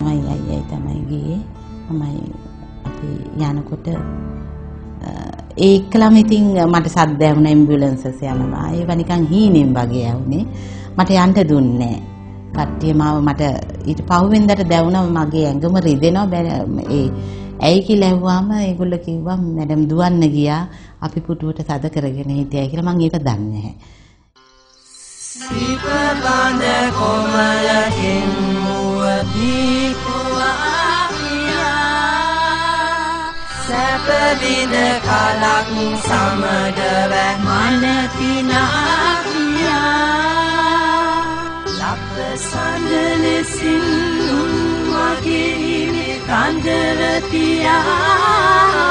තමයි අයියයි තමයි ගියේ. මමයි අපි යනකොට ඒකලම ඉතින් මට සද්ද ඇහුණා ඇම්බියුලන්සස් යනවා. ඒව නිකන් හීනෙන් වගේ ඇහුනේ. මට යන්න දුන්නේ නැහැ. කට්ටිය මාව මට ඊට පහුවෙන්දට දැවුණා මගේ ඇඟම රිදෙනවා. ඒ ඇයි කියලා ඇහුවාම ඒගොල්ලෝ කිව්වා මැඩම් දුවන්න ගියා. අපි පුටුවට තද කරගෙන හිටියයි කියලා. මම ඒක දන්නේ නැහැ. සිපබඳ කොමලකින් මුවදී කුවාපියා සැපවිඳ කලක් සමඩව මනතිනාපියා ලප සඳලෙසින් මගේ කන්දරතියා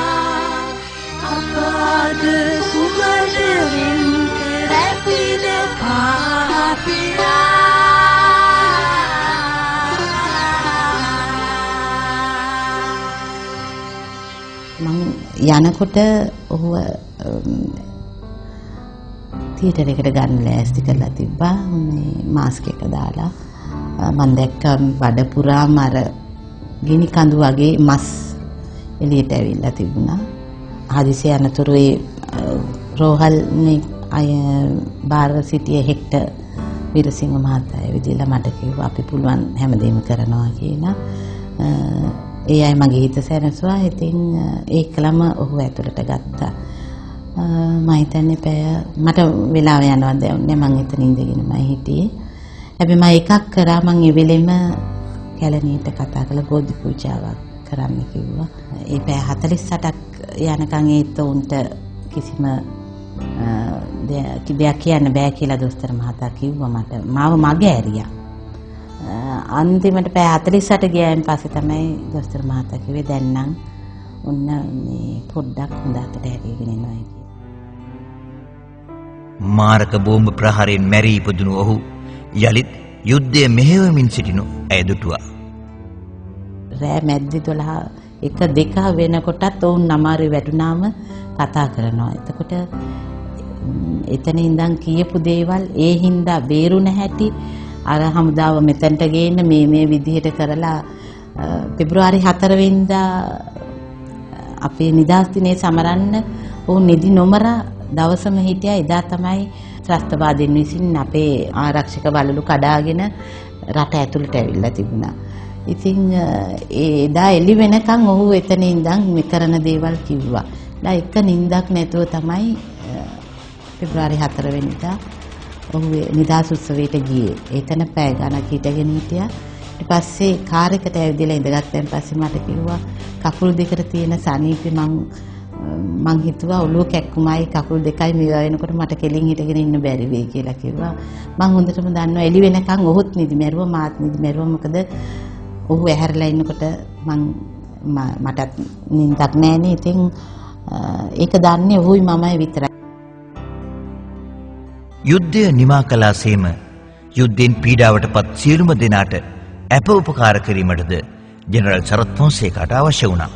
අපද කුමලවින් කරපිද පාපියා යනකොට ඔහුව තියටර් එකට ගන්න ලෑස්ති කරලා තිබ්බා. මේ මාස්ක් එක දාලා මම දැක්ක බඩ පුරාම අර ගිනි කඳු වගේ මස් එළියට ඇවිල්ලා තිබුණා. හදිසි යනතුරු ඒ රෝහල් අය බාර සිටියේ හෙක්ටර් විරසිංහ මහත්තයා විදිහලා මට කිව්වා අපි පුළුවන් හැමදේම කරනවා කියලා. ඒ අය මගේ හිත සැනසුවා. ඉතින් ඒකලම ඔහු ඇතුළට ගත්තා. මම හිතන්නේ මට වෙලාව යනවා දැනුනේ. මම එතන ඉඳගෙනමයි හිටියේ. හැබැයි මම එකක් කරා. මම ඒ වෙලෙම කැලණියට කතා කරලා බෝධි පූජාවක් කරන්න කිව්වා. ඒ පැය 48ක් යනකම් ඒත් උන්ට කිසිම දෙයක් කියන්න බෑ කියලා දොස්තර මහතා කිව්වා මට. මාව මග ඇරියා. අන්තිමට පැය 48 ගියායින් පස්සේ තමයි දොස්තර මහතා කිව්වේ දැන් නම් ඔන්න මේ පොඩ්ඩක් හොඳ අතට හැරීගෙන එනවා කියලා. මාරක බෝම්බ ප්‍රහාරයෙන් මැරී ඉපදුණු ඔහු යලිත් යුද්ධය මෙහෙයවමින් සිටිනු ඇය දුටුවා. රෑ මැද්දි 12 වෙනකොටත් ඔවුන් අමාරු වැටුනාම කතා කරනවා. එතකොට එතන ඉඳන් කියපු දේවල් ඒ හින්දා බේරුණ හැටි අර හමුදාව මෙතනට ගේන්න මේ විදිහට කරලා පෙබ්‍රුවාරි 4 වෙනිදා අපේ නිදහස් දිනේ සමරන්න ඔවුන් නිදි නොමර දවසම හිටියා. එදා තමයි ත්‍රස්තවාදීන් විසින් අපේ ආරක්ෂක බලලු කඩාගෙන රට ඇතුළට ඇවිල්ලා තිබුණා. ඉතින් එදා එළි වෙනකන් ඔහු එතන ඉඳන් මේ කරන දේවල් කිව්වා. දැන් එක නිින්දක් නැතුව තමයි පෙබ්‍රුවාරි 4 වෙනිදා ඔහු නිදහස් උත්සවයට ගියේ. එතන පැය ගණක් හිටගෙන හිටියා. ඊට පස්සේ කාර් එකට ඇවිදලා ඉඳගත්තන් පස්සේ මට කිව්වා කකුල් දෙකට තියෙන සනීපේ මං හිතුවා ඔළුව කැක්කුමයි කකුල් දෙකයි මේවා වෙනකොට මට කෙලින් හිටගෙන ඉන්න බැරි වෙයි කියලා කිව්වා. මං හොඳටම දන්නවා එළි වෙනකන් ඔහුත් නිදි මැරුවා මාත් නිදි මැරුවා. මොකද ඔහු ඇහැරලා ඉන්නකොට මටත් නිින්දක් නැහැනේ. ඉතින් ඒක දන්නේ ඔහුයි මමයි විතරයි. යුද්ධය නිමා කළාසේම යුද්ධෙන් පීඩාවටපත් සියලුම දෙනාට අප උපකාර කිරීමටද ජෙනරල් සරත් ෆොන්සේකාට අවශ්‍ය වුණා.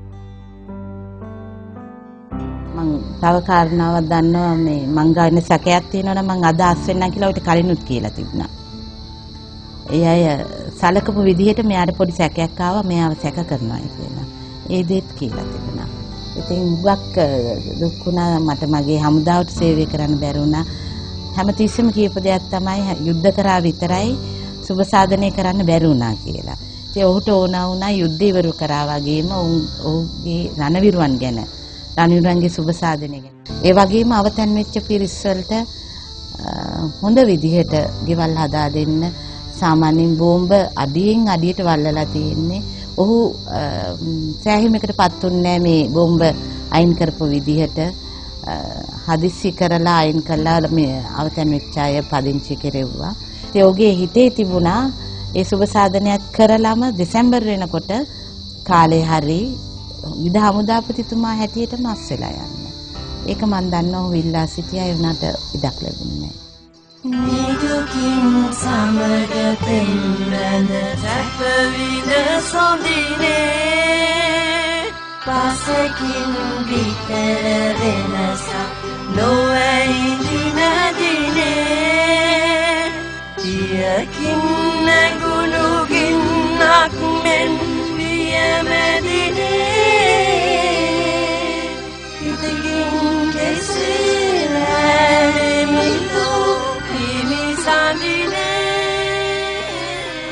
මං තව කාරණාවක් දන්නවා මේ මං ගාන සැකයක් තියෙනවා නම් මං අදහස් වෙන්නම් කියලා ඔයිට කලිනුත් කියලා තිබුණා. ඒ අය සලකපු විදිහට මෙයාට පොඩි සැකයක් ආවා මෙයාව සැක කරනවා කියලා. ඒ දෙත් කියලා තිබුණා. ඉතින් හුඟක් දුක් වුණා මට මගේ හමුදාවට සේවය කරන්න බැරි වුණා. හැමතිස්සෙම කියපු දෙයක් තමයි යුද්ධ කරා විතරයි සුබ සාධනය කරන්න බැරි වුණා කියලා. ඉතින් ඔහුට ඕන වුණා යුද්ධ ඉවරු කරා වගේම ඔහුගේ රණවිරුවන් ගැන රණවිරුවන්ගේ සුබ සාධනය ගැන. ඒ වගේම අවතන් වෙච්ච පිරිස් වලට හොඳ විදිහට ගෙවල් හදා දෙන්න. සාමාන්‍යයෙන් බෝම්බ අඩියෙන් අඩියට වල්ලලා තියෙන්නේ. ඔහු සෑහීමකටපත් උන්නේ මේ බෝම්බ අයින් කරපු විදිහට. හදිස්සි කරලා අයින් කළා මේ අවතන් වෙච්ච අය පදිංචි කෙරෙව්වා. ඒ ඔහුගේ හිතේ තිබුණා ඒ සුබ සාධනයක් කරලම දෙසැම්බර් වෙනකොට කාලේ හරි යුද හමුදාපතිතුමා හැටියට මස් වෙලා යන්න. ඒක මම දන්නවා ඔහු ඉල්ලා සිටියා. ඒ වුණාට ඉඩක් ලැබුණේ නැහැ. නිදුකින් සමග පෙන්වන සැපවිඳ සොඳිනේ පසකින් විතර වෙනසක් නොවැයි දින දිනේ පියකින් නැගුණු ගින්නක්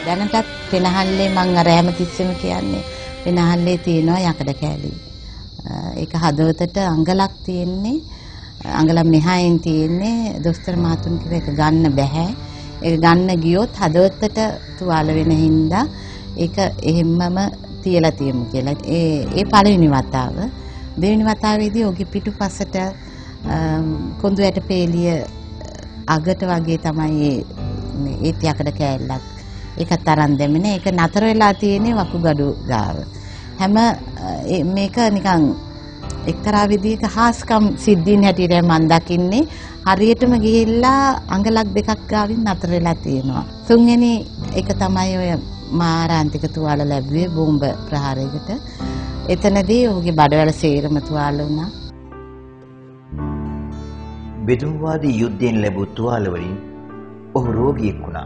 දැනටත් පෙනහල්ලේ මං අර හැමතිස්සෙම කියන්නේ පෙනහල්ලේ තියෙනවා යකඩ කෑලි. ඒක හදවතට අඟලක් තියෙන්නේ. අඟල මෙහායින් තියෙන්නේ දොස්තර මහතුන් කිව්ව එක ගන්න බෑ. ඒක ගන්න ගියොත් හදවතට තුවාල වෙන හින්දා ඒක එහෙම්මම තියලා තියමු කියලා. ඒ පළවෙනි වතාව. දෙවෙනි වතාවේදී ඔගේ පිටුපසට කොඳු ඇට පේලිය අගට වගේ තමයි ඒ යකඩ කෑල්ලක්. ඒකත් අරන් දෙමින ඒක නතර වෙලා තියෙන්නේ වකුගඩු ගාව. හැම මේක නිකන් එක්තරා විදිහක හාස්කම් සිද්ධීන් හැටියට මම දකින්නේ හරියටම ගිහිල්ලා අඟලක් දෙකක් ගාවින් නතර වෙලා තියෙනවා. තුන්වෙනි එක තමයි ඔය මාරාන්තික තුවාල ලැබුවේ බෝම්බ ප්‍රහාරයකට. එතනදී ඔහුගේ බඩවැල සේරම තුවාල වුණා. බෙදුම්වාදී යුද්ධයෙන් ලැබූ තුවාල වලින් ඔහු රෝගියෙක් වුණා.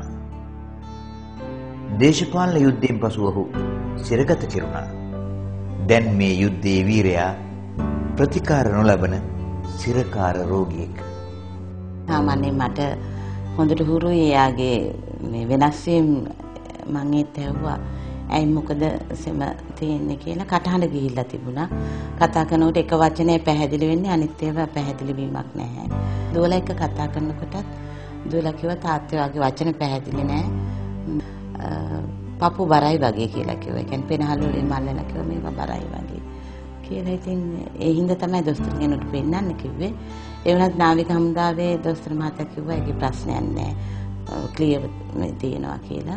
දේශපාලන යුද්ධයෙන් පසු ඔහු සිරගත කෙරුණා. දැන් මේ යුද්ධයේ වීරයා ප්‍රතිකාර නොලබන සිරකාර රෝගියෙක්. සාමාන්‍යයෙන් මට හොඳට හුරුයි එයාගේ මේ වෙනස් වීම මම ඒත් ඇහුවා. ඇයි මොකද සෙම තියෙන්නේ කියලා කටහඬ ගිහිල්ලා තිබුණා. කතා කරනකොට එක වචනේ පැහැදිලි වෙන්නේ අනිත් ඒවා පැහැදිලි වීමක් නැහැ. දුවලා එක කතා කරනකොටත් දුවලා කිව්වා තාත්තේ වගේ වචන පැහැදිලි නැහැ. පපු බරයි වගේ කියලා කිව්වා. ඒ කියන්නේ පෙනහළු වලින් මල්ලලා කිව්වා මේවා බරයි වගේ කියලා. ඉතින් ඒ හින්දා තමයි දොස්තර කෙනෙකුට පෙන්නන්න කිව්වේ. ඒ වුණත් නාවික හමුදාවේ දොස්තර මහතා කිව්වා ඒකේ ප්‍රශ්නයක් නැහැ. ක්ලියර් තියෙනවා කියලා.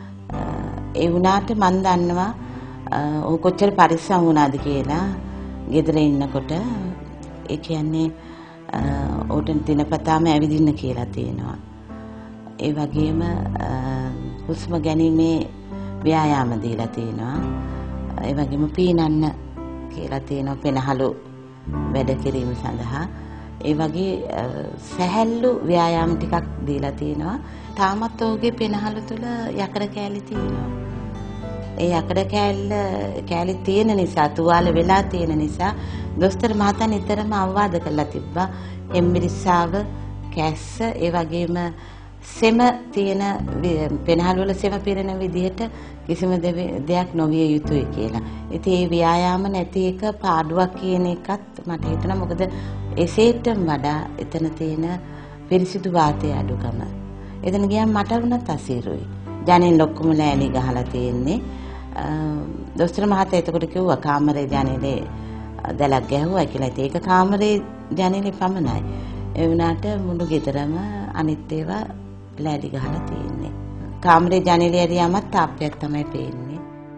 ඒ වුණාට මම දන්නවා ඔහු කොච්චර පරිස්සම් වුණාද කියලා ගෙදර ඉන්නකොට. ඒ කියන්නේ ඔහුට දිනපතාම ඇවිදින්න කියලා තියෙනවා. ඒ වගේම හුස්ම ගැනීමේ ව්‍යායාම දීලා තියෙනවා. ඒ වගේම පීනන්න කියලා තියෙනවා පෙනහළු වැඩ කිරීම සඳහා. ඒ වගේ සැහැල්ලු ව්‍යායාම ටිකක් දීලා තියෙනවා. තාමත් ඔහුගේ පෙනහළු තුල යකඩ කෑලි තියෙනවා. ඒ යකඩ කෑලි තියෙන නිසා තුවාල වෙලා තියෙන නිසා දොස්තර මහතා නිතරම අවවාද කරලා තිබ්බා. එම්බිරිස්සාව කැස්ස ඒ වගේම සෙම තියෙන පෙනහළු වල සෙම පිරෙන විදිහට කිසිම දෙයක් නොවිය යුතුයි කියලා. ඉතින් ඒ ව්‍යායාම නැති එක පාඩුවක් කියන එකත් මට හිතෙනවා. මොකද එසේටම වඩා එතන තියෙන පිරිසිදු වාතයේ අඩුකම. එතන ගියාම මට වුණත් අසීරුයි. ජනෙල් ඔක්කොම ලෑලි ගහලා තියෙන්නේ. දොස්තර මහතා එතකොට කිව්වා කාමරේ ජනෙලේ දැලක් ගැහුවා කියලා. ඒක කාමරේ ජනෙලේ පමණයි. ඒ වුණාට මුළු ගෙදරම අනිත් ඒවා ලෑලි ගහලා තියෙන්නේ. කාමරේ ජනෙලේ ඇරියාමත් තාප්පයක් තමයි පේන්නේ.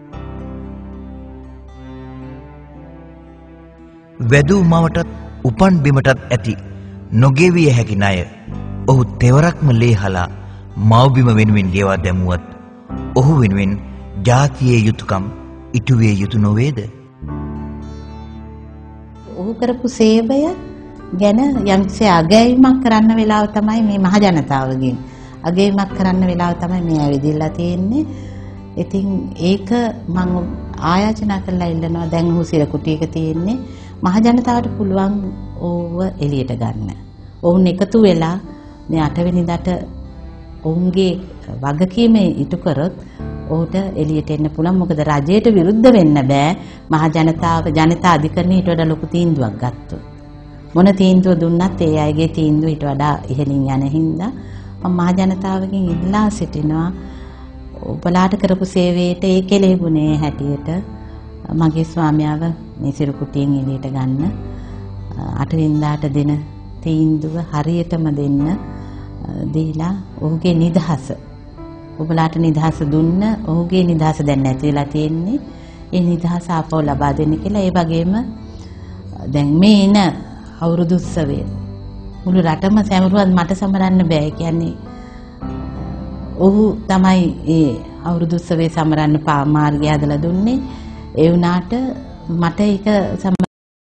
වැදූ මවටත් උපන් බිමටත් ඇති නොගෙවිය හැකි ණය ඔහු තෙවරක්ම ලේහලා මව්බිම වෙනුවෙන් ගෙවා දැමුවත් ඔහු වෙනුවෙන් ජාතියේ යුතුයකම් ඉටුවේ යුතු නොවේද? ඔහු කරපු සේවය ගැන යම්සේ අගයීමක් කරන්න වෙලාව තමයි මේ මහ ජනතාවගෙන් අගයීමක් කරන්න වෙලාව තමයි මේ ඇවිදilla තියෙන්නේ. ඉතින් ඒක මම ආයාචනා කරලා ඉල්ලනවා. දැන් ඔහු සිර කුටියක තියෙන්නේ. මහ ජනතාවට පුළුවන් ඕව එළියට ගන්න. ඔවුන් එකතු වෙලා මේ 8 වෙනිදාට ඔවුන්ගේ වගකීම ඉටු කරොත් ඔහුට එළියට එන්න පුළුවන්. මොකද රජයට විරුද්ධ වෙන්න බෑ. මහ ජනතා අධිකරණය ඊට වඩා ලොකු තීන්දුවක් ගත්තොත්. මොන තීන්දුව දුන්නත් ඒ අයගේ තීන්දුව ඊට වඩා ඉහළින් යන හින්දා මම මහ ජනතාවගෙන් ඉල්ලා සිටිනවා ඔබලාට කරපු සේවයට ඒ කෙලෙහිුනේ හැටියට මගේ ස්වාමියාව මේ සිරු කුටියෙන් එළියට ගන්න 8 වෙනිදාට දෙන තීන්දුව හරියටම දෙන්න දීලා ඔහුගේ නිදහස ඔබලාට නිදහස දුන්න ඔහුගේ නිදහස දැන් නැති වෙලා තියෙන්නේ. ඒ නිදහස ආපහු ලබා දෙන්න කියලා. ඒ වගේම දැන් මේ එන අවුරුදු උත්සවය මුළු රටම සැමරුවත් මට සමරන්න බෑ. කියන්නේ ඔහු තමයි ඒ අවුරුදු උත්සවය සමරන්න මාර්ගය හදලා දුන්නේ. ඒ වුණාට මට ඒක